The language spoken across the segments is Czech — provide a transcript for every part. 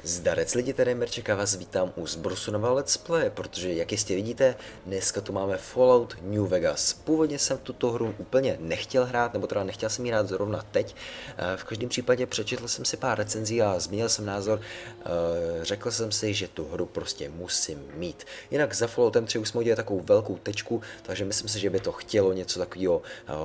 Zdarec lidi, tady Merček a vás vítám u zbrusu nového Let's Play, protože jak jistě vidíte, dneska tu máme Fallout New Vegas. Původně jsem tuto hru úplně nechtěl hrát, nebo teda nechtěl jsem ji hrát zrovna teď. V každém případě přečetl jsem si pár recenzí a změnil jsem názor. Řekl jsem si, že tu hru prostě musím mít. Jinak za Falloutem 3 už jsme udělali takovou velkou tečku, takže myslím si, že by to chtělo něco takového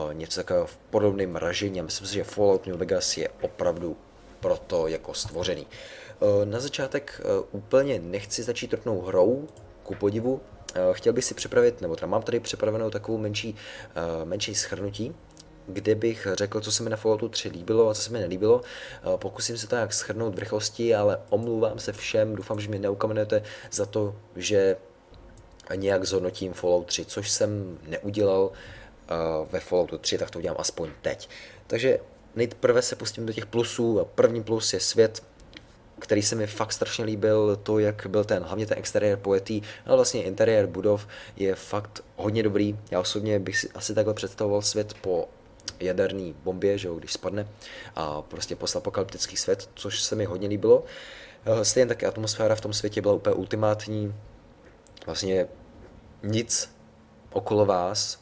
v podobném ražení. Myslím si, že Fallout New Vegas je opravdu proto jako stvořený. Na začátek úplně nechci začít rovnou hrou, ku podivu. Chtěl bych si připravit, nebo teda mám tady připravenou takovou menší shrnutí, kde bych řekl, co se mi na Falloutu 3 líbilo a co se mi nelíbilo. Pokusím se to nějak shrnout v rychlosti, ale omlouvám se všem, doufám, že mě neukamenujete za to, že nějak zhodnotím Fallout 3, což jsem neudělal ve Falloutu 3, tak to udělám aspoň teď. Takže nejprve se pustím do těch plusů. První plus je svět, který se mi fakt strašně líbil, to, jak byl hlavně ten exteriér pojetý, ale vlastně interiér budov je fakt hodně dobrý. Já osobně bych si asi takhle představoval svět po jaderné bombě, že jo, když spadne, a prostě postapokalyptický svět, což se mi hodně líbilo. Stejně taky atmosféra v tom světě byla úplně ultimátní, vlastně nic okolo vás,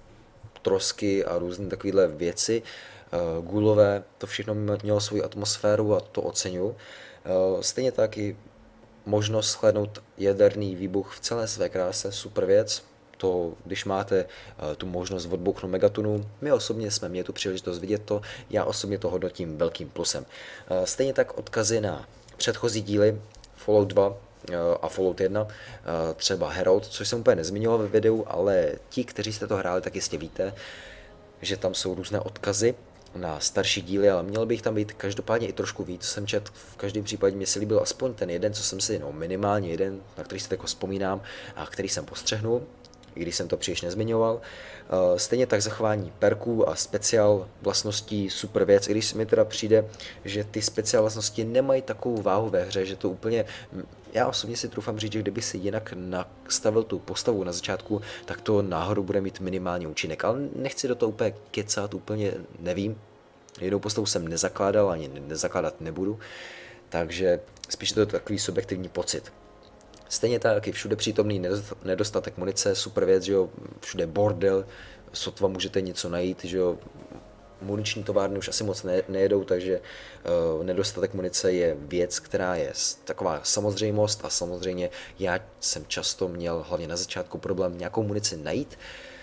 trosky a různé takovéhle věci, gulové, to všechno mělo svou atmosféru a to oceňuji. Stejně tak i možnost shlédnout jaderný výbuch v celé své kráse, super věc. To, když máte tu možnost odbouchnout megatonu, my osobně jsme měli tu příležitost vidět to, já osobně to hodnotím velkým plusem. Stejně tak odkazy na předchozí díly Fallout 2 a Fallout 1, třeba Herald, což jsem úplně nezmínil ve videu, ale ti, kteří jste to hráli, tak jistě víte, že tam jsou různé odkazy na starší díly, ale měl bych tam být každopádně i trošku víc. Jsem čet, v každém případě mě se líbil aspoň ten jeden, co jsem si, minimálně jeden, na který si jako vzpomínám a který jsem postřehnul, i když jsem to příliš nezmiňoval. Stejně tak zachování perků a speciál vlastností, super věc, i když mi teda přijde, že ty speciál vlastnosti nemají takovou váhu ve hře, že to úplně, já osobně si troufám říct, že kdyby si jinak nastavil tu postavu na začátku, tak to náhodou bude mít minimální účinek, ale nechci do toho úplně kecat, úplně nevím. Jednou postavu jsem nezakládal, ani nezakládat nebudu, takže spíš to je takový subjektivní pocit. Stejně tak je všude přítomný nedostatek munice, super věc, že jo, všude bordel, sotva můžete něco najít, že jo, muniční továrny už asi moc nejedou, takže nedostatek munice je věc, která je taková samozřejmost a samozřejmě já jsem často měl, hlavně na začátku, problém nějakou munici najít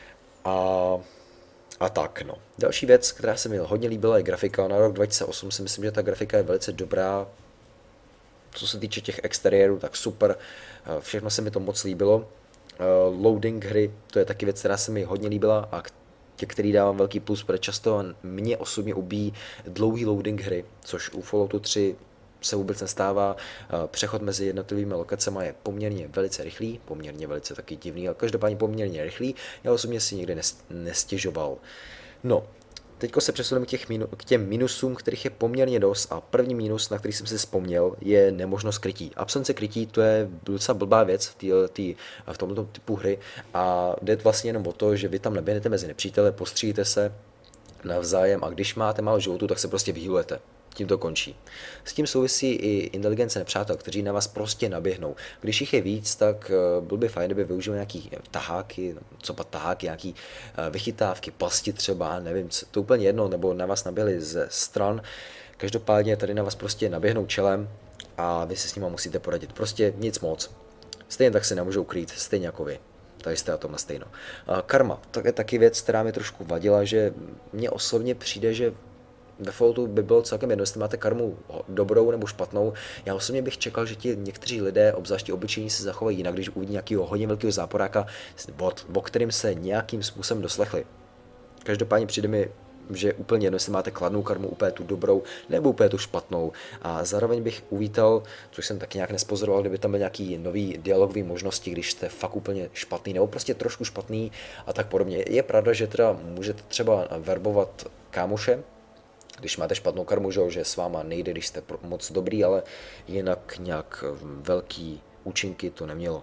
a tak, no. Další věc, která se mi hodně líbila, je grafika. Na rok 2008 si myslím, že ta grafika je velice dobrá. Co se týče těch exteriérů, tak super. Všechno se mi to moc líbilo. Loading hry, to je taky věc, která se mi hodně líbila a který dávám velký plus, protože často mě osobně ubíjí dlouhý loading hry, což u Falloutu 3 se vůbec nestává. Přechod mezi jednotlivými lokacemi je poměrně velice rychlý, poměrně velice taky divný, ale každopádně poměrně rychlý. Já osobně si nikdy nestěžoval. No, teďko se přesuneme k těm minusům, kterých je poměrně dost, a první minus, na který jsem si vzpomněl, je nemožnost krytí. Absence krytí, to je docela blbá věc v tomto typu hry a jde vlastně jenom o to, že vy tam naběhnete mezi nepřítele, postřílíte se navzájem a když máte málo životu, tak se prostě vyhýlujete. Tím to končí. S tím souvisí i inteligence nepřátel, kteří na vás prostě naběhnou. Když jich je víc, tak byl by fajn, kdyby využili nějaký taháky, nějaký vychytávky, pasti třeba, nevím, to úplně jedno, nebo na vás naběhli ze stran. Každopádně tady na vás prostě naběhnou čelem a vy si s nima musíte poradit. Prostě nic moc. Stejně tak se nemůžou krýt, stejně jako vy. Tady jste na tom na stejno. Karma, to je taky věc, která mi trošku vadila, že mně osobně přijde, že ve Falloutu by bylo celkem jedno, jestli máte karmu dobrou nebo špatnou. Já osobně bych čekal, že ti někteří lidé, obzvláště obyčejní, se zachovají jinak, když uvidí nějakého hodně velkého záporáka, o kterým se nějakým způsobem doslechli. Každopádně přijde mi, že úplně jedno, jestli máte kladnou karmu, úplně tu dobrou nebo úplně tu špatnou. A zároveň bych uvítal, což jsem taky nějak nespozoroval, kdyby tam byly nějaký nový dialogový možnosti, když jste fakt úplně špatný nebo prostě trošku špatný a tak podobně. Je pravda, že teda můžete třeba verbovat kámoše, když máte špatnou karmu, že s váma nejde, když jste moc dobrý, ale jinak nějak velký účinky to nemělo.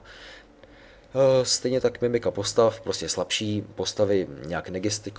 Stejně tak mimika postav, prostě slabší postavy nějak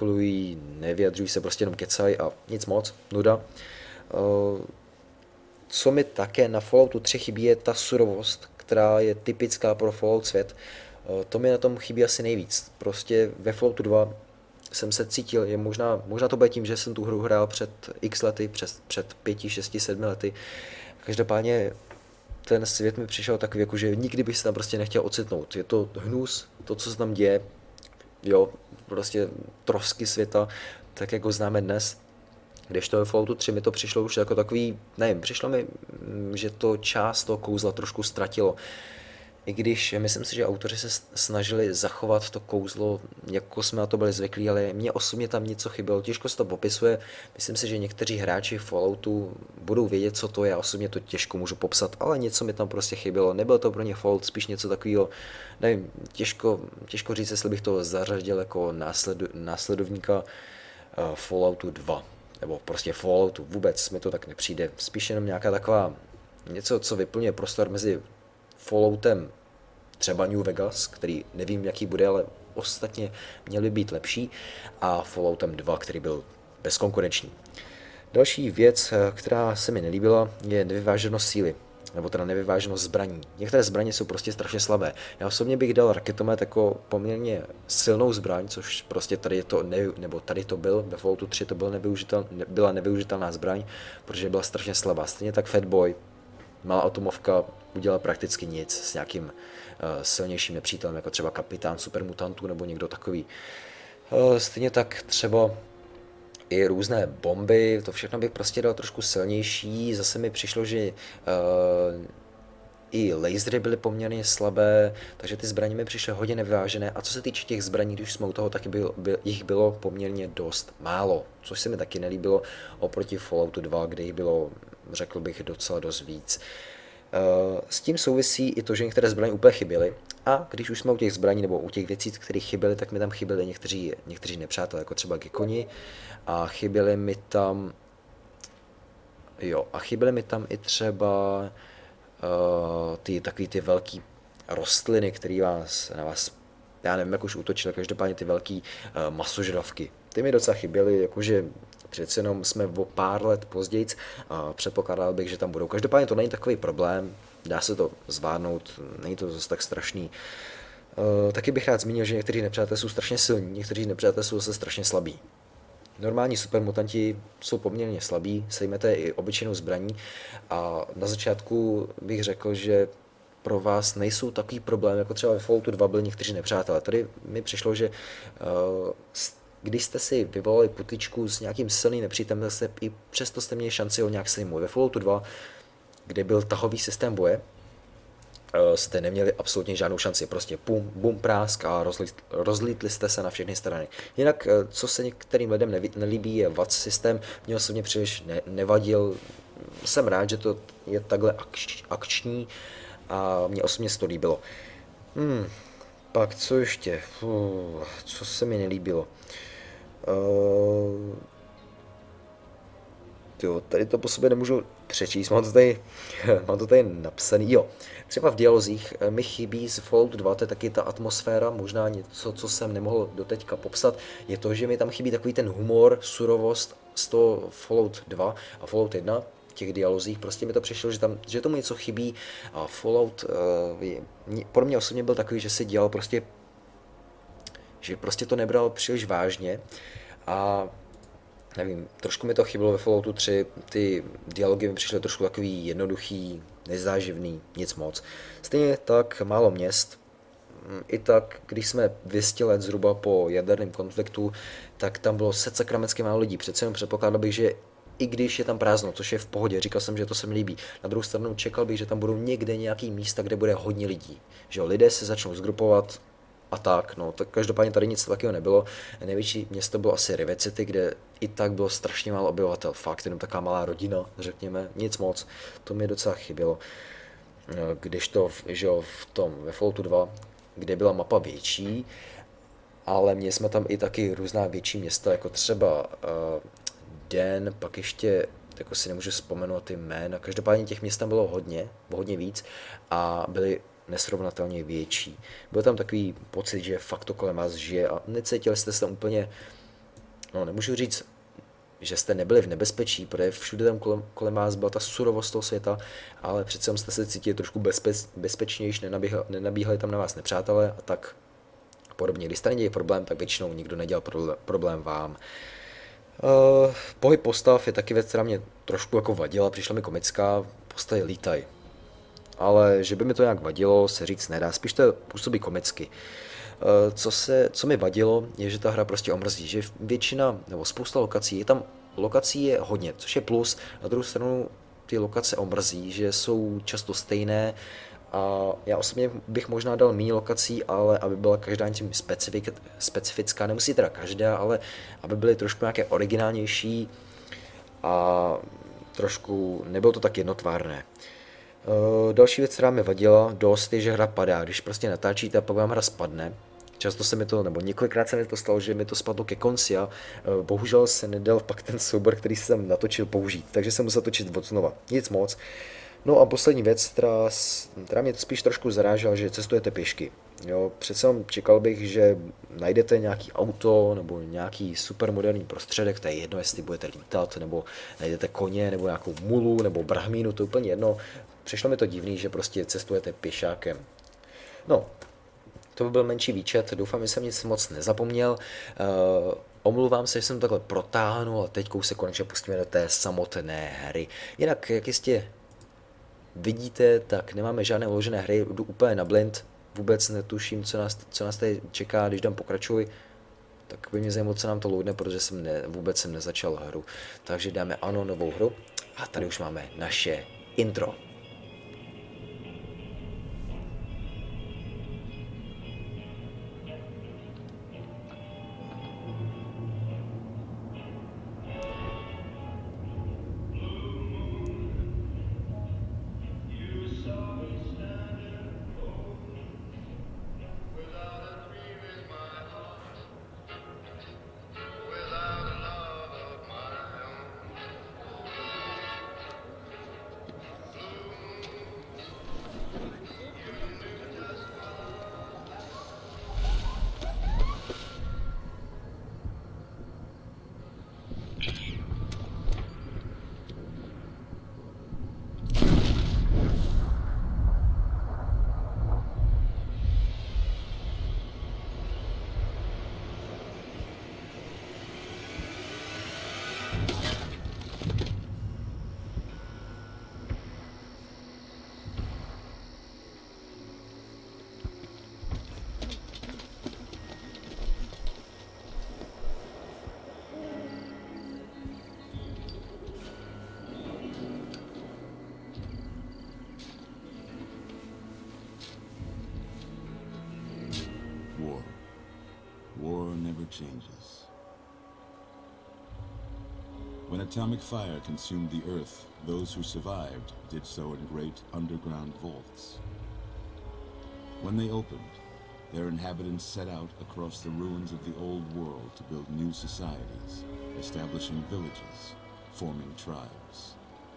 negestikulují, nevyjadřují se, prostě jenom kecají a nic moc, nuda. co mi také na Falloutu 3 chybí, je ta surovost, která je typická pro Fallout svět. To mi na tom chybí asi nejvíc. Prostě ve Falloutu 2 jsem se cítil, možná to bude tím, že jsem tu hru hrál před x lety, před 5, 6, 7 lety. Každopádně ten svět mi přišel takový, jako že nikdy bych se tam prostě nechtěl ocitnout. Je to hnus, to, co se tam děje, jo, prostě trosky světa, tak jak ho známe dnes. Kdežto ve Falloutu 3 mi to přišlo už jako takový, nevím, přišlo mi, že to část toho kouzla trošku ztratilo. I když myslím si, že autoři se snažili zachovat to kouzlo, jako jsme na to byli zvyklí, ale mně osobně tam něco chybělo, těžko se to popisuje. Myslím si, že někteří hráči Falloutu budou vědět, co to je, osobně to těžko můžu popsat, ale něco mi tam prostě chybělo. Nebyl to pro ně Fallout, spíš něco takového, nevím, těžko říct, jestli bych to zařadil jako následovníka Falloutu 2. Nebo prostě Falloutu, vůbec mi to tak nepřijde. Spíš jenom nějaká taková, něco, co vyplňuje prostor mezi Falloutem třeba New Vegas, který nevím, jaký bude, ale ostatně měl by být lepší, a Falloutem 2, který byl bezkonkurenční. Další věc, která se mi nelíbila, je nevyváženost síly, nebo teda nevyváženost zbraní. Některé zbraně jsou prostě strašně slabé. Já osobně bych dal raketomet jako poměrně silnou zbraň, což prostě tady to byl, ve Falloutu 3 to byla nevyužitelná zbraň, protože byla strašně slabá. Stejně tak Fatboy, malá atomovka, udělala prakticky nic s nějakým silnějším nepřítelem, jako třeba kapitán supermutantů nebo někdo takový. Stejně tak třeba i různé bomby, to všechno bych prostě dal trošku silnější. Zase mi přišlo, že i lasery byly poměrně slabé, takže ty zbraně mi přišly hodně nevyvážené. A co se týče těch zbraní, když jsme u toho, tak jich bylo poměrně dost málo, což se mi taky nelíbilo oproti Falloutu 2, kde jich bylo, řekl bych, docela dost víc. S tím souvisí i to, že některé zbraně úplně chyběly. A když už jsme u těch zbraní nebo u těch věcí, které chyběly, tak mi tam chyběly někteří nepřátelé, jako třeba gekoni. A chyběly mi tam i třeba takový ty velký rostliny, které na vás, já nevím, jak už útočily, každopádně ty velký masožravky. Ty mi docela chyběly, jakože přece jenom jsme o pár let později a předpokládal bych, že tam budou. Každopádně to není takový problém, dá se to zvládnout, není to zase tak strašný. Taky bych rád zmínil, že někteří nepřátelé jsou strašně silní, někteří nepřátelé jsou zase strašně slabí. Normální supermutanti jsou poměrně slabí, sejmete i obyčejnou zbraní, a na začátku bych řekl, že pro vás nejsou takový problém, jako třeba ve Falloutu 2 byli někteří nepřátelé. Tady mi přišlo, že když jste si vyvolali putičku s nějakým silným nepřítelem, i přesto jste měli šanci ho nějak sejmout. Ve Falloutu 2, kde byl tahový systém boje, jste neměli absolutně žádnou šanci, prostě bum, prásk a rozlítli jste se na všechny strany. Jinak, co se některým lidem nelíbí, je VATS systém, mě osobně příliš nevadil, jsem rád, že to je takhle akční a mě osobně se to líbilo. Pak co ještě, co se mi nelíbilo? Tady to po sobě nemůžu přečíst, mám to tady napsaný, jo. Třeba v dialozích mi chybí z Falloutu 2, to je taky ta atmosféra, možná něco, co jsem nemohl doteďka popsat, je to, že mi tam chybí takový ten humor, surovost z toho Fallout 2 a Fallout 1, těch dialozích, prostě mi to přišlo, že tomu něco chybí, a Fallout pro mě osobně byl takový, že si dělal že prostě to nebral příliš vážně, a nevím, trošku mi to chybilo ve Falloutu 3, ty dialogy mi přišly trošku takový jednoduchý, nezáživný, nic moc. Stejně tak málo měst, i tak, když jsme 200 let zhruba po jaderném konfliktu, tak tam bylo secakramensky málo lidí. Přece jenom předpokládal bych, že i když je tam prázdno, což je v pohodě, říkal jsem, že to se mi líbí. Na druhou stranu čekal bych, že tam budou někde nějaký místa, kde bude hodně lidí. Že jo, lidé se začnou zgrupovat a tak, no, tak každopádně tady nic takového nebylo. Největší město bylo asi Rivet City, kde i tak bylo strašně málo obyvatel, fakt jenom taková malá rodina, řekněme, nic moc, to mi docela chybělo. Když to, že jo, ve Falloutu 2, kde byla mapa větší, ale měli jsme tam i taky různá větší města, jako třeba Den, pak ještě, jako si nemůžu vzpomenout ty jména, každopádně těch měst tam bylo hodně víc a byly nesrovnatelně větší. Byl tam takový pocit, že fakt to kolem vás žije a necítili jste se tam úplně, no nemůžu říct, že jste nebyli v nebezpečí, protože všude tam kolem vás byla ta surovost toho světa, ale přece jste se cítili trošku bezpečnější, nenabíhali tam na vás nepřátelé a tak podobně. Když jste nedělali problém, tak většinou nikdo nedělal problém vám. Pohyb postav je taky věc, která mě trošku jako vadila, přišla mi komická, postavy lítají. Ale že by mi to nějak vadilo, se říct nedá, spíš to působí komicky. Co mi vadilo, je, že ta hra prostě omrzí, že většina, nebo spousta lokací, lokací je hodně, což je plus, na druhou stranu ty lokace omrzí, že jsou často stejné a já osobně bych možná dal méně lokací, ale aby byla každá tím specifická, nemusí teda každá, ale aby byly trošku nějaké originálnější a trošku, nebylo to tak jednotvárné. Další věc, která mi vadila dost, je, že hra padá. Když prostě natáčíte a pak vám hra spadne, často se mi to, nebo několikrát se mi to stalo, že mi to spadlo ke konci a bohužel se nedal pak ten soubor, který jsem natočil, použít, takže jsem musel točit od znova. Nic moc. No a poslední věc, která mě spíš trošku zarážela, že cestujete pěšky. Jo, přece čekal bych, že najdete nějaký auto nebo nějaký supermoderní prostředek, to je jedno, jestli budete lítat, nebo najdete koně, nebo nějakou mulu, nebo brahmínu, to je úplně jedno. Přišlo mi to divný, že prostě cestujete pěšákem. No, to by byl menší výčet, doufám, že jsem nic moc nezapomněl. Omlouvám se, že jsem to takhle protáhnul a teď se konečně pustíme do té samotné hry. Jinak, jak jistě vidíte, tak nemáme žádné uložené hry, jdu úplně na blind, vůbec netuším, co nás tady čeká, když dám pokračuj, tak by mě zajímalo, co nám to loadne, protože vůbec jsem nezačal hru. Takže dáme ano, novou hru a tady už máme naše intro. War never changes. When atomic fire consumed the Earth, those who survived did so in great underground vaults. When they opened, their inhabitants set out across the ruins of the old world to build new societies, establishing villages, forming tribes.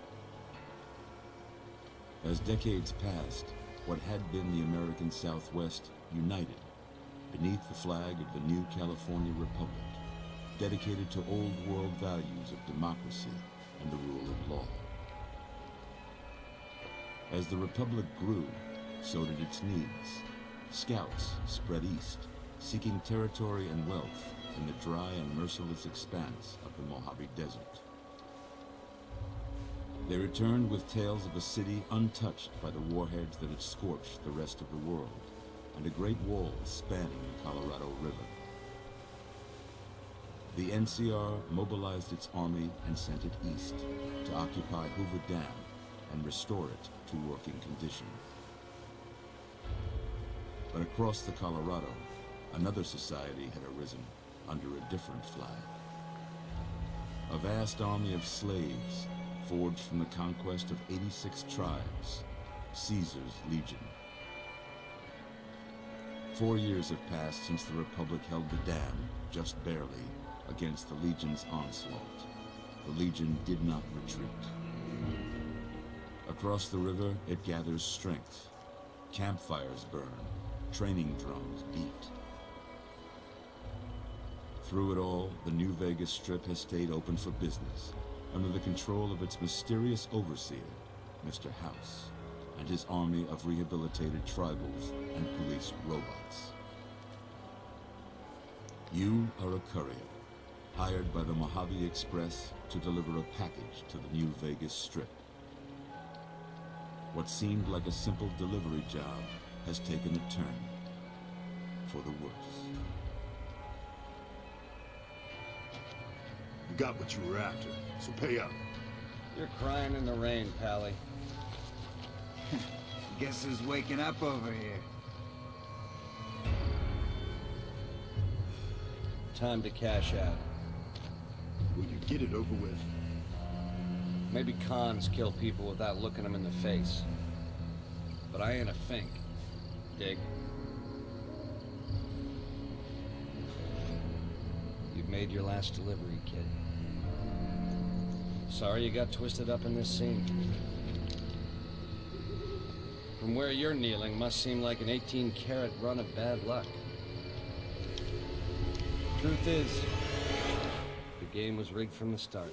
As decades passed, what had been the American Southwest united beneath the flag of the new California Republic, dedicated to old world values of democracy and the rule of law. As the Republic grew, so did its needs. Scouts spread east, seeking territory and wealth in the dry and merciless expanse of the Mojave Desert. They returned with tales of a city untouched by the warheads that had scorched the rest of the world, and a great wall spanning the Colorado River. The NCR mobilized its army and sent it east to occupy Hoover Dam and restore it to working condition. But across the Colorado, another society had arisen under a different flag. A vast army of slaves forged from the conquest of 86 tribes, Caesar's Legion. 4 years have passed since the Republic held the dam, just barely, against the Legion's onslaught. The Legion did not retreat. Across the river, it gathers strength. Campfires burn, training drums beat. Through it all, the New Vegas Strip has stayed open for business, under the control of its mysterious overseer, Mr. House, and his army of rehabilitated tribals and police robots. You are a courier, hired by the Mojave Express to deliver a package to the New Vegas Strip. What seemed like a simple delivery job has taken a turn for the worse. You got what you were after, so pay up. You're crying in the rain, Pally. Guess who's waking up over here? Time to cash out. Will you get it over with? Maybe cons kill people without looking them in the face. But I ain't a fink. Dig? You've made your last delivery, kid. Sorry you got twisted up in this scene. From where you're kneeling must seem like an 18-carat run of bad luck. Truth is, the game was rigged from the start.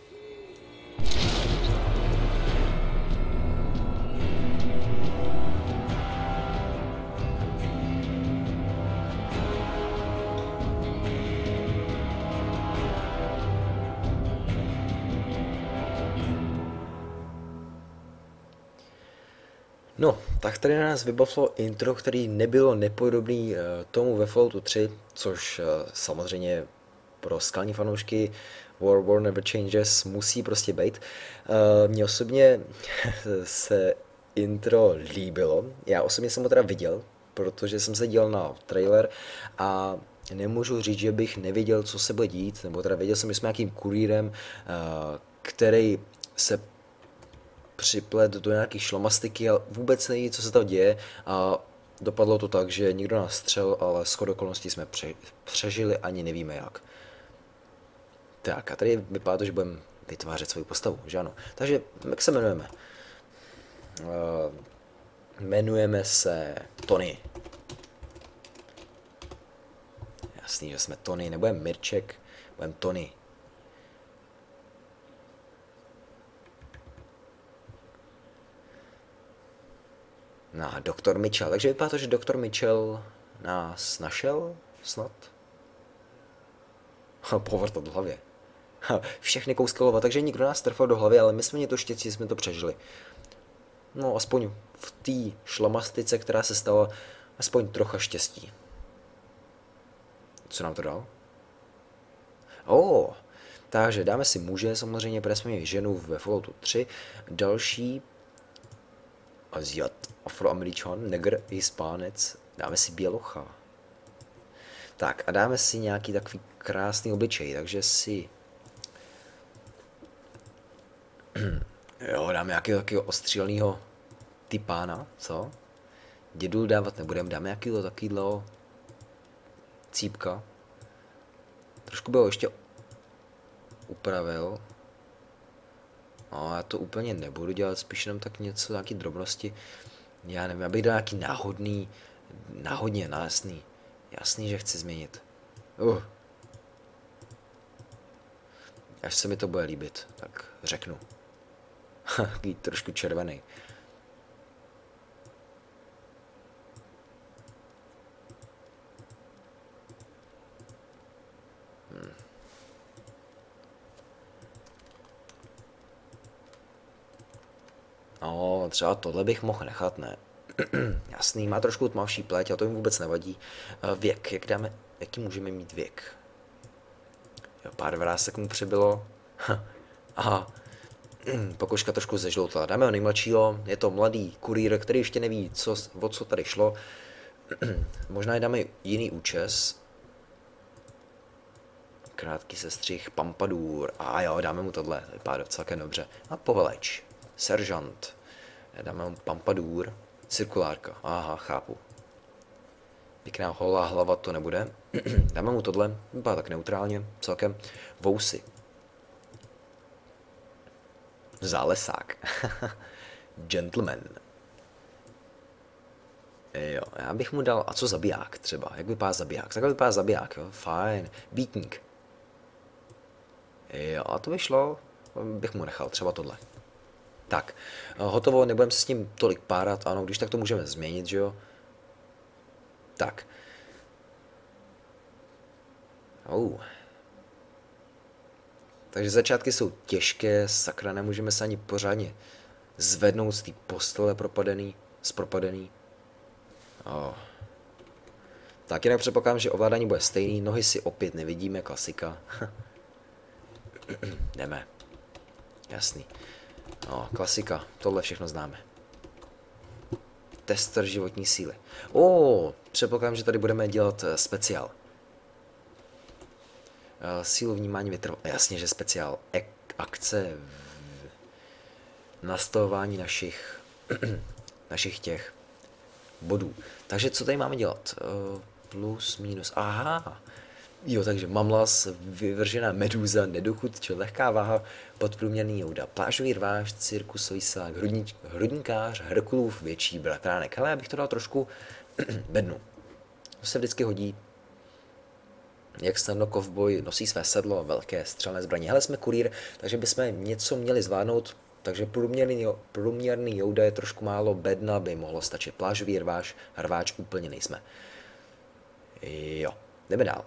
No, tak tady na nás vybavilo intro, který nebylo nepodobný tomu ve Falloutu 3, což samozřejmě pro skalní fanoušky War Never Changes musí prostě být. Mně osobně se intro líbilo, já osobně jsem ho teda viděl, protože jsem se díval na trailer a nemůžu říct, že bych nevěděl, co se bude dít, nebo teda věděl jsem, že jsme nějakým kurýrem, který se připlet do nějakých šlamastiky a vůbec neví, co se tam děje a dopadlo to tak, že nikdo nás střel, ale shodou okolností jsme přežili, ani nevíme jak. Tak a tady vypadá to, že budeme vytvářet svou postavu, že ano. Takže jak se jmenujeme? Jmenujeme se Tony. Jasný, že jsme Tony, nebudeme Mirček, budeme Tony. No, doktor Mitchell. Takže vypadá to, že doktor Mitchell nás našel snad. Povrtat do hlavě. Všechny kousky lova, takže nikdo nás trfil do hlavy, ale my jsme to štěstí, jsme to přežili. No, aspoň v té šlamastice, která se stala, aspoň trocha štěstí. Co nám to dal? Takže dáme si muže, samozřejmě, protože jsme měli ženu ve Falloutu 3. Další Aziat, Afroameričan, negr, Hispánec, dáme si bělocha. Tak a dáme si nějaký takový krásný obličej, takže si... Jo, dáme nějakého takového ostřílného typána, co? Dědul dávat nebudeme, dáme nějakého takového cípka. Trošku by ho ještě upravil. No, já to úplně nebudu dělat, spíš jenom tak něco, nějaký drobnosti. Já nevím, abych dal nějaký náhodně, jasný, že chci změnit. Až se mi to bude líbit, tak řeknu. Trošku červený. No, třeba tohle bych mohl nechat, ne? Jasný, má trošku tmavší pleť a to jim vůbec nevadí. Věk, jaký můžeme mít věk? Jo, pár vrásek mu přibylo. Aha, pokožka trošku zežloutla. Dáme ho nejmladšího, je to mladý kurýr, který ještě neví, o co tady šlo. Možná dáme jiný účes. Krátký sestřih, Pampadur. A jo, dáme mu tohle, vypadá celkem dobře. A poveleč, seržant. Dáme mu Pampadur, cirkulárka. Aha, chápu. Pěkná holá hlava to nebude. Dáme mu tohle, vypadá tak neutrálně, celkem. Vousy. Zálesák. Gentleman. Jo, já bych mu dal, a co zabiják třeba, jak vypadá zabiják? Takhle vypadá zabiják, jo, fajn, býtník. Jo, a to by šlo, bych mu nechal, třeba tohle. Tak, hotovo, nebudeme se s tím tolik párat, ano, když tak to můžeme změnit, že jo. Tak. Takže začátky jsou těžké, sakra, nemůžeme se ani pořádně zvednout z té postele propadený. Tak jinak předpokládám, že ovládání bude stejný, nohy si opět nevidíme, klasika. Jdeme. Jasný. Klasika, tohle všechno známe. Tester životní síly. Předpokládám, že tady budeme dělat speciál. Sílu vnímání vytrvalosti. Jasně, že speciál. Akce. Nastavování našich těch bodů. Takže co tady máme dělat? Plus, minus. Aha. Jo, takže mamlas, vyvržená medúza, nedochudče, lehká váha, podprůměrný jouda, plážový rváč, cirkusový silák, hrudníkář, Herkulův větší bratránek. Ale já bych to dal trošku bednu. To se vždycky hodí. Jak snadno kovboj nosí své sedlo a velké střelné zbraně. Hele, jsme kurýr, takže bychom něco měli zvládnout. Takže průměrný jouda je trošku málo, bedna by mohlo stačit. Plážový rváč úplně nejsme. Jo, jdeme dál.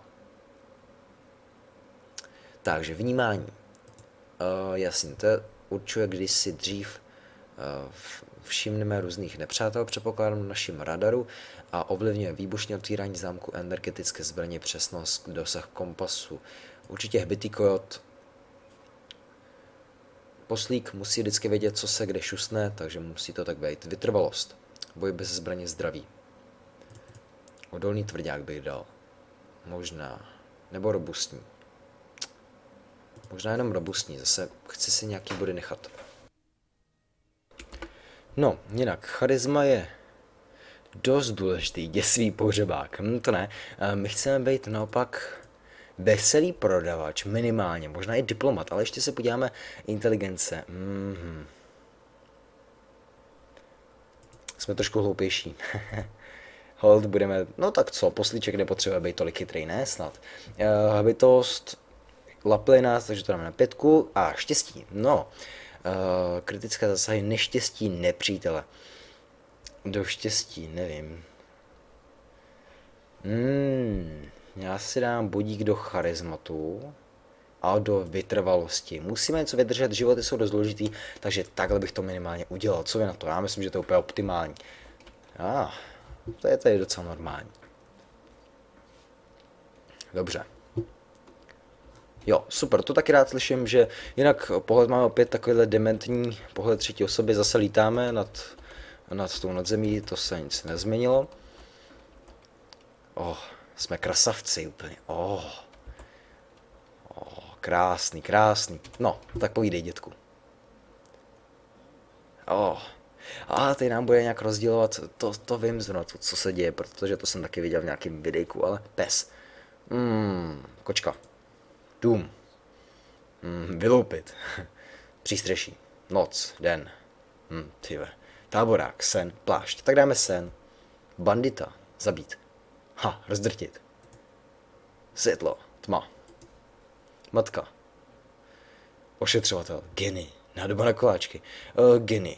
Takže vnímání. Jasně, to určuje, když si dřív všimneme různých nepřátel, předpokládám na našem radaru a ovlivňuje výbušně otvírání zámku, energetické zbraně, přesnost, dosah kompasu. Určitě hbitý kojot. Poslík musí vždycky vědět, co se kde šusne, takže musí to tak být. Vytrvalost. Boj bez zbraně zdraví. Odolný tvrdák bych dal. Možná. Nebo robustní. Možná jenom robustní, zase chci si nějaký body nechat. No, jinak, charisma je dost důležitý, děsivý pohřebák. To ne, my chceme být naopak veselý prodavač, minimálně, možná i diplomat, ale ještě se podíváme inteligence. Jsme trošku hloupější. Hold, budeme, no tak co, poslíček nepotřebuje být tolik chytrý, ne snad. Hbitost, lapli nás, takže to dáme na 5 a štěstí, no. Kritické zásahy, neštěstí, nepřítele. Do štěstí, nevím. Já si dám bodík do charizmatu a do vytrvalosti. Musíme něco vydržet, životy jsou dost důležitý, takže takhle bych to minimálně udělal. Co vy na to? Já myslím, že to je úplně optimální. To je tady docela normální. Dobře. Jo, super, to taky rád slyším, že jinak pohled máme opět takovýhle dementní pohled třetí osoby, zase lítáme nad tou nadzemí, to se nic nezměnilo. Jsme krasavci úplně, krásný, krásný. No, tak povídej, dětku. A teď nám bude nějak rozdělovat, to vím zrovna, co se děje, protože to jsem taky viděl v nějakém videjku, ale pes. Kočka. Dům. Vyloupit. Přístřeší. Noc. Den. Táborák. Sen. Plášť. Tak dáme sen. Bandita. Zabít. Rozdrtit. Světlo. Tma. Matka. Ošetřovatel. Geny. Nádoba na koláčky. Geny.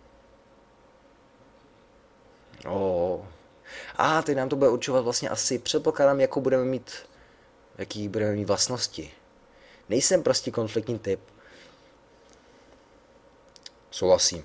Teď nám to bude určovat vlastně asi, předpokládám, jaký budeme mít vlastnosti. Nejsem prostě konfliktní typ. Souhlasím.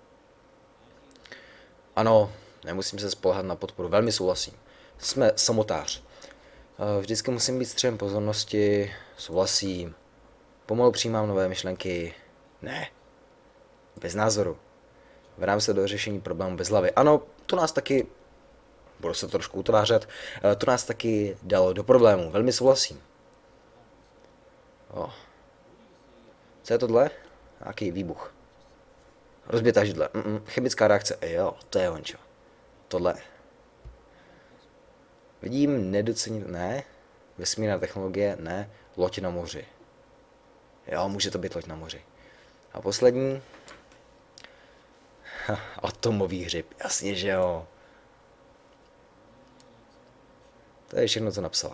Ano, nemusím se spoléhat na podporu, velmi souhlasím. Jsme samotář. Vždycky musím být středem pozornosti, souhlasím. Pomalu přijímám nové myšlenky. Ne. Bez názoru. Vrám se do řešení problémů bez hlavy. Ano, to nás taky, budu se trošku utvářet, to nás taky dalo do problémů. Velmi souhlasím. Co je tohle? Nějaký výbuch. Rozbitá židle. Chemická reakce. Jo, to je hončo. Tohle. Vidím nedocenit. Ne. Vesmírná technologie. Ne. Loď na moři. Jo, může to být loď na moři. A poslední. Atomový hřib. Jasně, že jo. To je všechno, co napsala.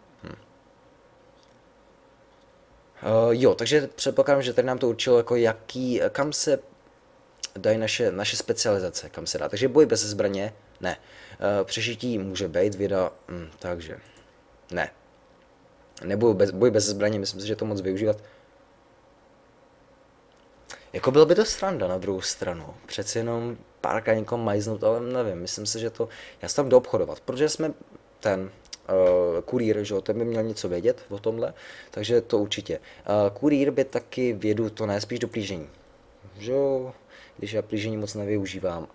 Jo, takže předpokládám, že tady nám to určilo, jako kam se dají naše specializace, kam se dá. Takže boj bez zbraně, ne. Přežití může být, věda, takže ne. Nebo boj bez zbraně, myslím si, že to moc využívat. Jako bylo by to sranda na druhou stranu. Přeci jenom párkrát někoho majznout, ale nevím, myslím si, že to, já se tam jdu obchodovat, protože jsme ten kurýr, že jo, ten by měl něco vědět o tomhle, takže to určitě. Kurýr by taky vědu, to ne, spíš do plížení, že jo, když já plížení moc nevyužívám.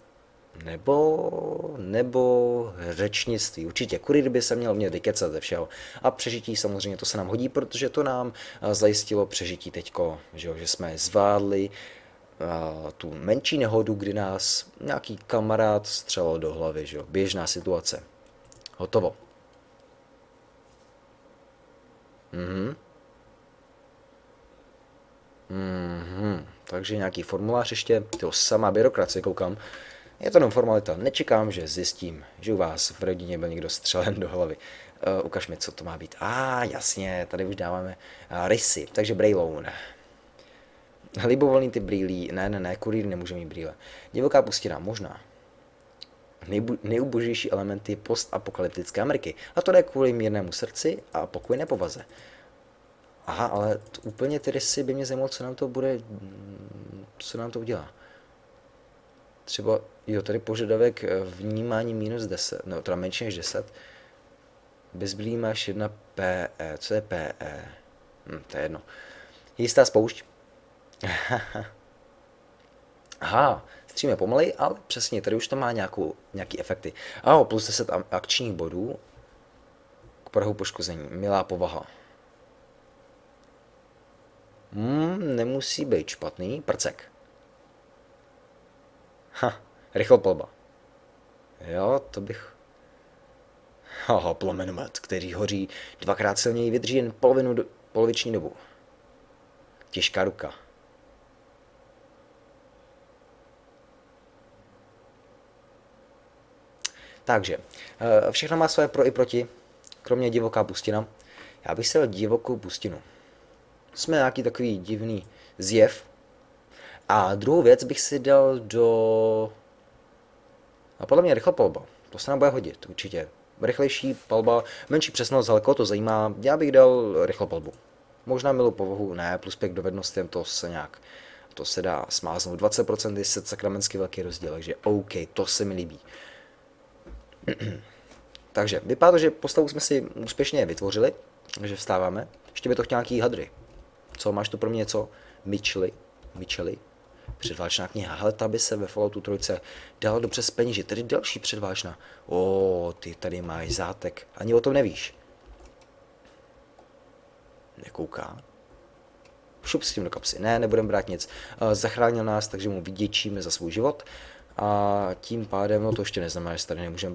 Nebo řečnictví. Určitě kurýr by se měl umět vykecat ze všeho. A přežití samozřejmě to se nám hodí, protože to nám zajistilo přežití teďko, že jsme zvládli tu menší nehodu, kdy nás nějaký kamarád střelil do hlavy, že jo. Běžná situace. Hotovo. Takže nějaký formulář ještě, to samá byrokracie, koukám. Je to jenom formalita, nečekám, že zjistím, že u vás v rodině byl někdo střelen do hlavy. Ukaž mi, co to má být. Jasně, tady už dáváme rysy, takže brejloun. Libovolný typ brýlí, ne, kurýr nemůže mít brýle. Divoká pustina, možná. Nejubožnější elementy postapokalyptické Ameriky. A to jde kvůli mírnému srdci a pokojné povaze. Ale úplně ty rysy by mě zajímalo, co nám to udělá. Třeba, jo, tady požadavek vnímání -10, no teda menší než 10. Bez brýlí máš 1 PE, co je PE? To je jedno. Jistá spoušť. Stříme pomalej, ale přesně, tady už to má nějaký efekty. Plus 10 akčních bodů k prahu poškození. Milá povaha. Nemusí být špatný. Prcek. Rychlopalba. Jo, to bych... Plomenomet, který hoří 2x silněji, vydrží jen poloviční dobu. Těžká ruka. Takže, všechno má své pro i proti, kromě divoká pustina. Já bych si dal divokou pustinu. Jsme nějaký takový divný zjev. A druhou věc bych si dal a podle mě rychlopalba. To se nám bude hodit, určitě. Rychlejší palba, menší přesnost, ale koho to zajímá, já bych dal rychlopalbu. Možná milou povahu, ne, plus 5 dovednostem, to se dá smáznout. 20% je sakramentsky velký rozdíl, takže OK, to se mi líbí. Takže vypadá to, že postavu jsme si úspěšně vytvořili, takže vstáváme. Ještě by to chtěl nějaký hadry. Co, máš tu pro mě něco? Micheli. Předválečná kniha. Hele, ta by se ve Falloutu 3 dala dobře zpenížit. Tedy další předválečná. Ty tady máš zátek. Ani o tom nevíš. Nekouká. Šup s tím do kapsy. Ne, nebudem brát nic. Zachránil nás, takže mu vděčíme za svůj život. A tím pádem, no to ještě neznamená, že tady nemůžeme...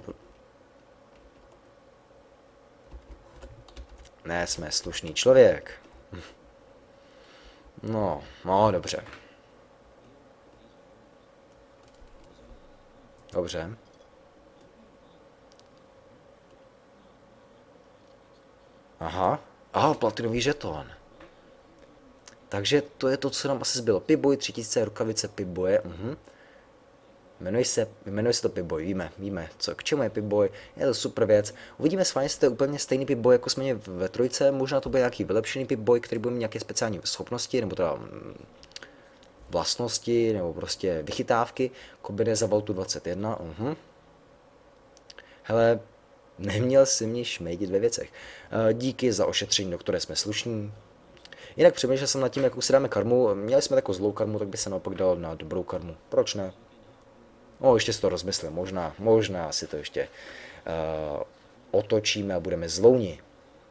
Ne, jsme slušný člověk. No, dobře. Dobře. Platinový žeton. Takže to je to, co nám asi zbylo. Pip-boy, 3000 rukavice Pip-boye. Jmenuje se to Pip-boy, víme, k čemu je Pip-boy, je to super věc. Uvidíme s vámi, jestli to je úplně stejný Pip-boy, jako jsme měli ve 3, možná to bude nějaký vylepšený Pip-boy, který bude mít nějaké speciální schopnosti, nebo teda vlastnosti, nebo prostě vychytávky, kombineza Vaultu 21, Hele, neměl si mě šmejdit ve věcech. Díky za ošetření, do které jsme slušní. Jinak přemýšlel jsem nad tím, jakou si dáme karmu, měli jsme takovou zlou karmu, tak by se naopak dal na dobrou karmu, proč ne? Ještě si to rozmyslím, možná si to ještě otočíme a budeme zlouni.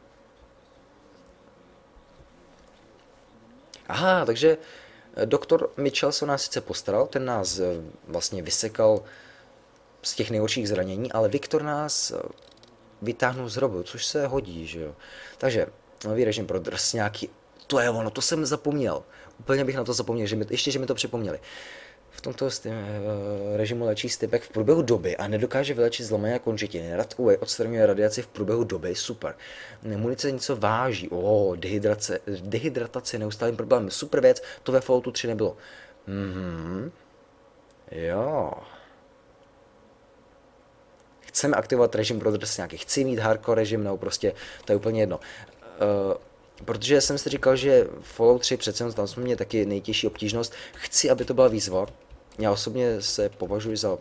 Takže doktor Mitchell se o nás sice postaral, ten nás vlastně vysekal z těch nejhorších zranění, ale Viktor nás vytáhnul z hrobu, což se hodí, že jo. Takže nový režim pro drsňáky, to je ono, to jsem zapomněl. Úplně bych na to zapomněl, že mi to připomněli. v tomto režimu léčí stypek v průběhu doby a nedokáže vylečit zlomené končetiny. Radaway odstraňuje radiaci v průběhu doby, super. Munice něco váží, dehydratace je neustálým problémem, super věc, to ve Falloutu 3 nebylo. Jo. Chceme aktivovat režim pro drsňáky, chci mít hardcore režim, nebo prostě, to je úplně jedno. Protože jsem si říkal, že Fallout 3 přece jenom tam jsme měli taky nejtěžší obtížnost. Chci, aby to byla výzva. Já osobně se považuji za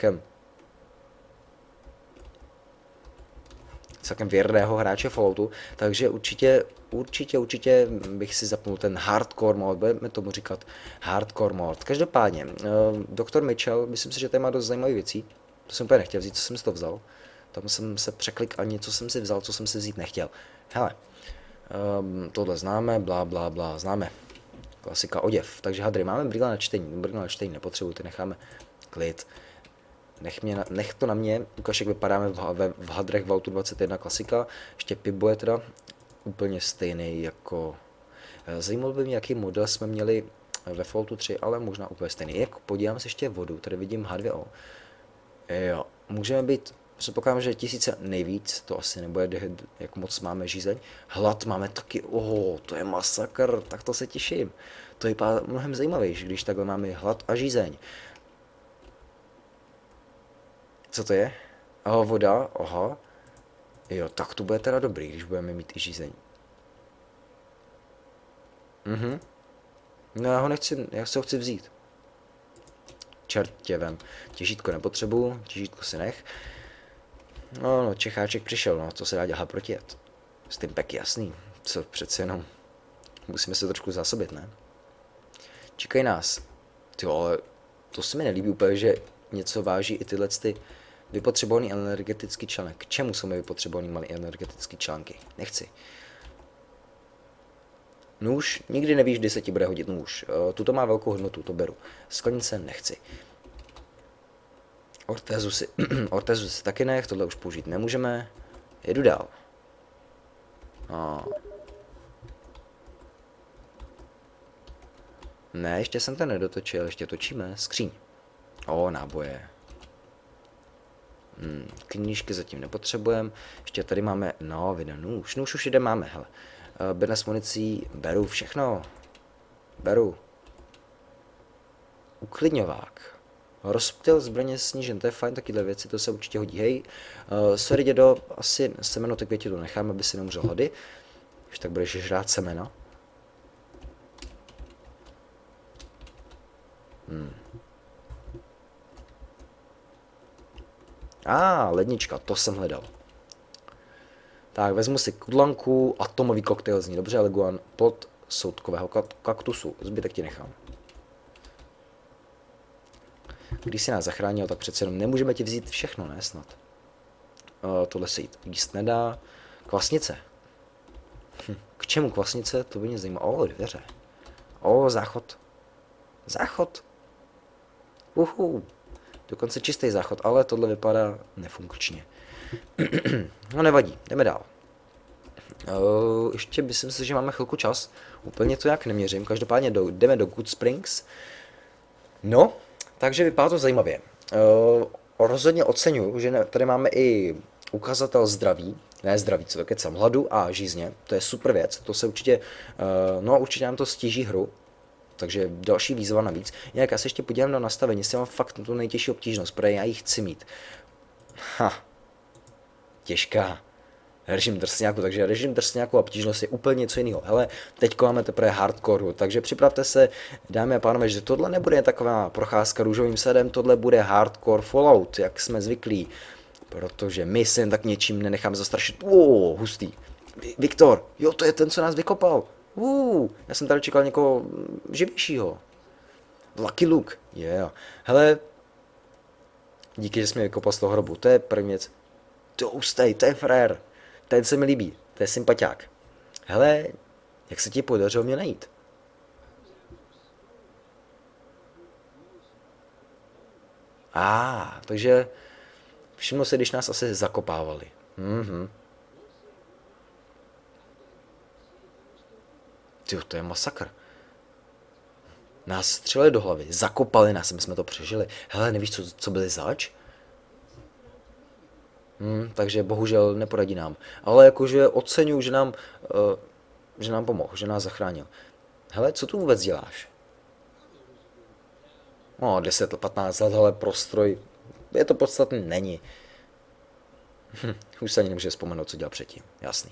celkem věrného hráče Falloutu, takže určitě bych si zapnul ten hardcore mod, budeme tomu říkat hardcore mod. Každopádně, Dr. Mitchell, myslím si, že tady má dost zajímavé věcí. To jsem úplně nechtěl vzít, co jsem si to vzal. Tam jsem se překlik a něco jsem si vzal, co jsem si vzít nechtěl. Hele. Tohle známe, blá, známe. Klasika oděv. Takže hadry, máme brýle na čtení. Brýle na čtení nepotřebuji, ty necháme klid. Nech to na mě, ukaž, jak vypadáme v hadrech v Autu 21 klasika. Ještě Pip-Boy je teda úplně stejný jako... Zajímalo by mě, jaký model jsme měli ve Falloutu 3, ale možná úplně stejný. Jak podívám se ještě vodu, tady vidím H2O. Jo, můžeme být... Předpokládám, že 1000 nejvíc, to asi nebude, jak moc máme žízeň. Hlad máme taky, to je masakr, tak to se těším. To je mnohem zajímavější, když takhle máme hlad a žízeň. Co to je? Voda, aha. Jo, tak to bude teda dobrý, když budeme mít i žízeň. No já se ho chci vzít. Čert vem. Těžítko nepotřebuju, těžítko si nech. No, Čecháček přišel, no, co se dá dělat proti jet. Stimpek jasný, co přece jenom. Musíme se trošku zásobit, ne? Čekají nás. Tyjo, ale to se mi nelíbí úplně, že něco váží i tyhle vypotřebovaný energetický článek. K čemu jsou mi vypotřebovaný malý energetický články? Nechci. Nůž, nikdy nevíš, kdy se ti bude hodit nůž. Tuto má velkou hodnotu, to beru. Sklenice nechci. Ortézu si taky nech, tohle už použít nemůžeme. Jedu dál. Ne, ještě jsem to nedotočil, ještě točíme. Skříň. Náboje. Knížky zatím nepotřebujeme. Ještě tady máme, nůž. Nůž už jde máme, hele. Bedna s municí, beru všechno. Beru. Uklidňovák. Rozptyl zbraně snížen, to je fajn, takyhle věci, to se určitě hodí. Hej, sorry dědo, asi semeno tak větě to nechám, aby si neumřel hlady. Už tak budeš žrát semena. Lednička, to jsem hledal. Tak, vezmu si kudlanku, atomový koktejl zní dobře, leguan pod soudkového kaktusu, zbytek ti nechám. Když si nás zachránil, tak přece jenom nemůžeme ti vzít všechno, ne snad. Tohle se jíst nedá. Kvasnice. K čemu kvasnice? To by mě zajímalo. Dveře. Záchod. Záchod. Dokonce čistý záchod, ale tohle vypadá nefunkčně. No nevadí, jdeme dál. Ještě myslím si, že máme chvilku čas. Úplně to jak neměřím. Každopádně jdeme do Good Springs. No, takže vypadá to zajímavě. Rozhodně oceňuji, že tady máme i ukazatel zdraví. Ne zdraví, co to kecám, hladu a žízně. To je super věc. To se určitě, určitě nám to stíží hru. Takže další výzva navíc. Jinak já se ještě podívám na nastavení, jestli mám fakt tu nejtěžší obtížnost, protože já ji chci mít. Těžká. Režim drsňáku, takže režim drsňáku a obtížnost je úplně něco jiného. Hele, teď máme teprve hardcore, takže připravte se, dámy a pánové, že tohle nebude taková procházka růžovým sadem, tohle bude hardcore Fallout, jak jsme zvyklí. Protože my se jen tak něčím nenecháme zastrašit. Hustý. Viktor, jo, to je ten, co nás vykopal. Já jsem tady čekal někoho živějšího. Lucky Luke, Hele, díky, že jsi mě vykopal z toho hrobu, to je první věc. To hustej, to je frér. Ten se mi líbí, to je sympatiák. Hele, jak se ti podařilo mě najít? Takže všiml se, když nás asi zakopávali. Tyjo, to je masakr. Nás střelili do hlavy, zakopali nás, my jsme to přežili. Hele, nevíš, co byli zač? Takže bohužel neporadí nám. Ale jakože oceňuju, že nám pomohl, že nás zachránil. Hele, co tu vůbec děláš? No, 10-15 let, ale prostroj, je to podstatný, není. Už se ani nemůže vzpomenout, co dělal předtím, jasný.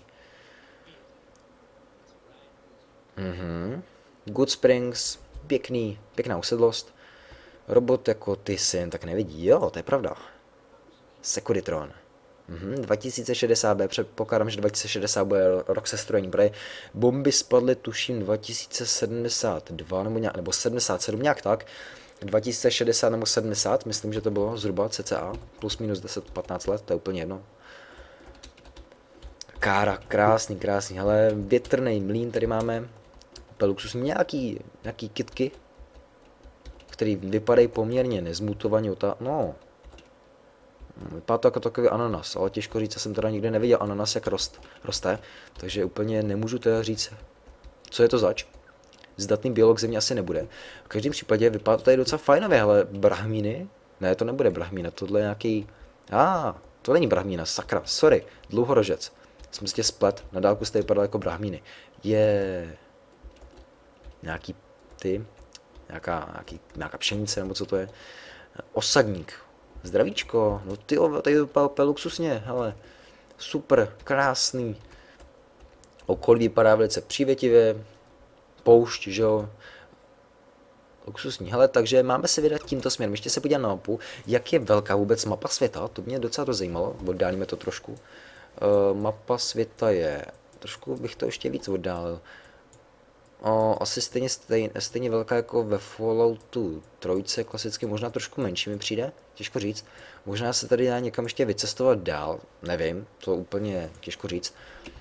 Good Springs, pěkná usedlost. Robot jako ty syn tak nevidí, jo, to je pravda. Securitron. 2060B, předpokládám, že 2060 bude rok sestrojení, protože bomby spadly tuším 2072 nebo 77, nějak tak. 2060 nebo 70, myslím, že to bylo zhruba cca, plus minus 10-15 let, to je úplně jedno. Kára, krásný, hele, větrný mlýn tady máme, úplně luxusní, nějaký kitky, který vypadají poměrně nezmutovaně, no, vypadá to jako takový ananas, ale těžko říct, já jsem teda nikdy neviděl ananas, jak roste, takže úplně nemůžu teda říct, co je to zač. Zdatný biolog země asi nebude. V každém případě vypadá to tady docela fajnově, ale brahmíny? Ne, to nebude brahmína, tohle je nějaký... to není brahmína, sakra, sorry, dlouhorožec. Jsem si tě splet, na dálku jste vypadal jako brahmíny. Je... nějaká pšenice, nebo co to je? Osadník. Zdravíčko, no ty tady vypadá úplně luxusně, hele. Super, krásný. Okolí vypadá velice přívětivě. Poušť, že jo. Luxusní, hele, takže máme se vydat tímto směrem. Ještě se podívat na mapu, jak je velká vůbec mapa světa, to mě docela zajímalo, oddálíme to trošku. Mapa světa je, trošku bych to ještě víc oddálil. Asi stejně velká jako ve Falloutu 3, klasicky, možná trošku menší mi přijde, těžko říct. Možná se tady dá někam ještě vycestovat dál, nevím, to úplně těžko říct.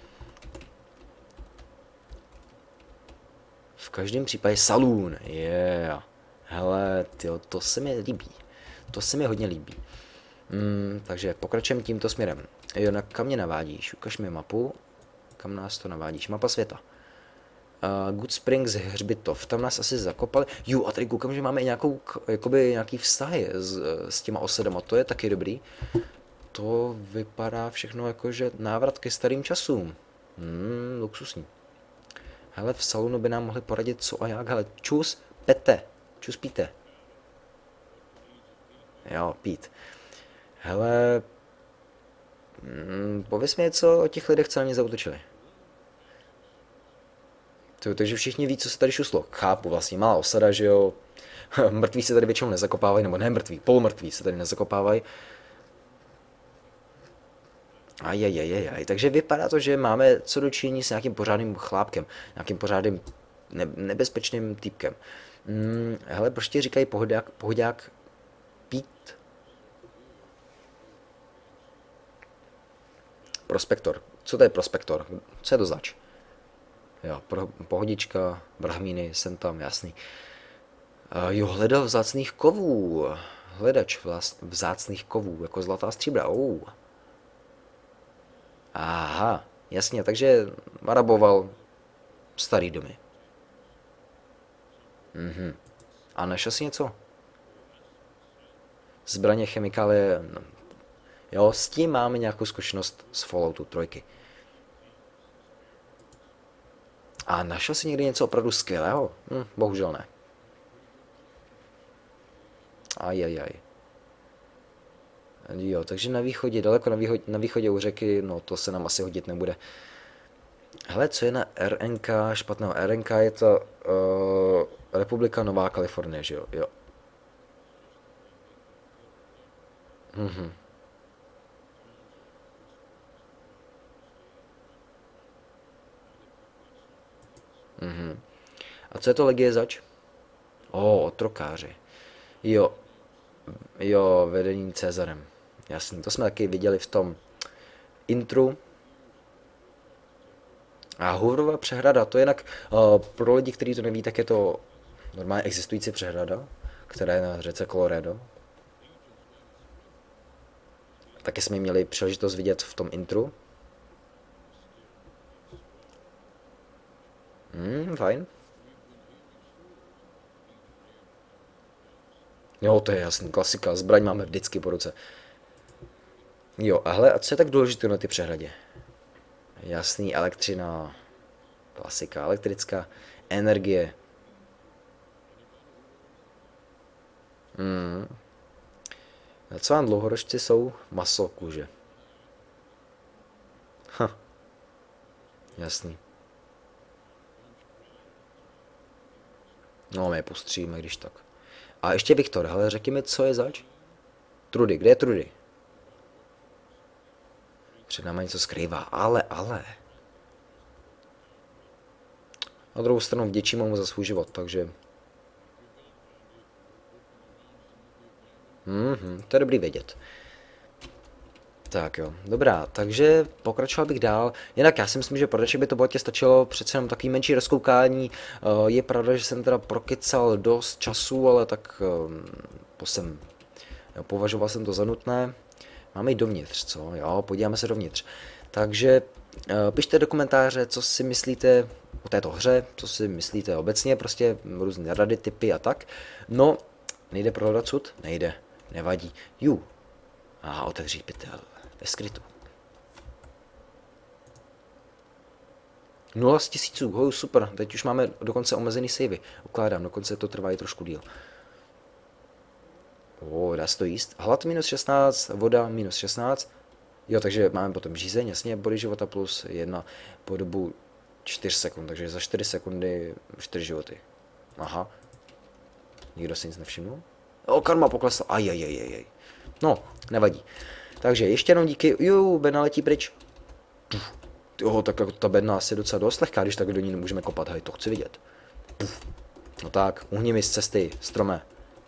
V každém případě saloon, hele, tyjo, to se mi líbí, to se mi hodně líbí. Takže pokračujeme tímto směrem. Jo, kam mě navádíš? Ukaž mi mapu, kam nás to navádíš, mapa světa. Good Springs hřbitov, tam nás asi zakopali. Jo, a tady koukám, že máme i nějaký vztahy s těma osadama, to je taky dobrý. To vypadá všechno jako, že návrat ke starým časům. Luxusní. Hele, v salonu by nám mohli poradit co a jak, hele, čus píte. Jo, pít. Hele, pověz mi něco o těch lidech, co na mě zaútočili. Takže všichni ví, co se tady šuslo. Chápu, vlastně malá osada, že jo. Mrtví se tady většinou nezakopávají, nebo ne mrtví, polomrtví se tady nezakopávají. Takže vypadá to, že máme co dočinění s nějakým pořádným chlápkem, nějakým pořádným nebezpečným týpkem. Hele, proč ti říkají pohodák Pít? Prospektor. Co to je prospektor? Co je to zač? Jo, pohodička, brahmíny, jsem tam, jasný. Jo, hledal vzácných kovů. Hledač vzácných kovů, jako zlatá stříbra. Aha, jasně, takže raboval starý domy. A našel si něco? Zbraně, chemikálie, no. Jo, s tím máme nějakou zkušenost z Falloutu 3. A našel si někdy něco opravdu skvělého? Bohužel ne. Jo, takže na východě, daleko na východě u řeky, no to se nám asi hodit nebude. Hele, co je na RNK špatného? RNK je to Republika Nová Kalifornie, že jo? Jo. A co je to legie zač? Otrokáři. Jo, vedení Cezarem. Jasný, to jsme taky viděli v tom intru. A Hooverova přehrada, to je jinak pro lidi, kteří to neví, tak je to normálně existující přehrada, která je na řece Colorado. Taky jsme měli příležitost vidět v tom intru. Fajn. Jo, to je jasný, klasika, zbraň máme vždycky po ruce. Jo, a hele, a co je tak důležité na ty přehradě? Jasný, elektřina, klasika, elektrická, energie. Co vám dlouhoročci jsou? Maso, kůže. Jasný. No, my je postříme, když tak. A ještě Viktor, hele, řekni mi, co je zač? Trudy, kde je Trudy? Před náma něco skrývá, ale. Na druhou stranu vděčím mu za svůj život, takže... To je dobrý vědět. Tak jo, dobrá, takže pokračoval bych dál. Jinak já si myslím, že pro dnešek by to bohatě stačilo, přece jenom takový menší rozkoukání. Je pravda, že jsem teda prokecal dost času, ale tak považoval jsem to za nutné. Máme jít dovnitř, co? Jo, podíváme se dovnitř. Takže pište do komentáře, co si myslíte o této hře, co si myslíte obecně, prostě různé rady, tipy a tak. No, nejde prohledat sud? Nejde, nevadí. Otevřít pytel. Ve skrytu. 0 z 1000, super, teď už máme dokonce omezený savey. Ukládám, dokonce to trvá i trošku díl. Dá se to jíst. Hlad minus 16, voda minus 16. Jo, takže máme potom žízeň, jasně, body života plus 1 po dobu 4 sekund, takže za 4 sekundy 4 životy. Aha. Nikdo si nic nevšiml? Karma poklesla, ajajajajaj. No, nevadí. Takže ještě jenom díky, bedna letí pryč. Tak jako ta bedna asi docela dost lehká, když tak do ní nemůžeme kopat, hej, to chci vidět. No tak, uhni mi z cesty, strome.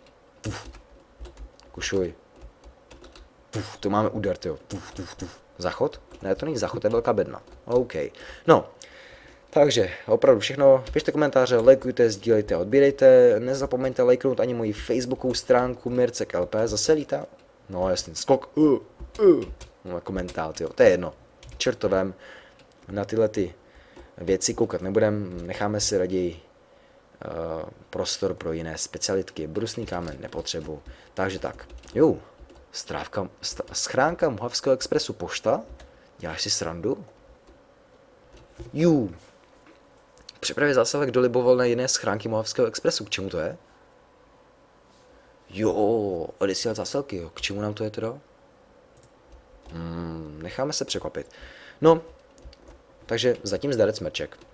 Kušuj. Tu máme úder, tyjo. Záchod? Ne, to není záchod, to je velká bedna. OK. No, takže opravdu všechno. Pište komentáře, lajkujte, sdílejte a odbírejte. Nezapomeňte lajknout ani moji facebookovou stránku Mircek LP. Zase lítá. No jasný, skok. No, komentát, jo, to je jedno. Čertovem. Na tyhle ty věci koukat nebudem. Necháme si raději prostor pro jiné specialitky. Brusný kámen nepotřebuji. Takže tak. Schránka Mohavského expresu pošta? Děláš si srandu? Přepravě zásilek do libovolné jiné schránky Mohavského expresu. K čemu to je? Odesílat zásilky, jo. K čemu nám to je teda? Necháme se překvapit. No, takže zatím zdarec Smrček.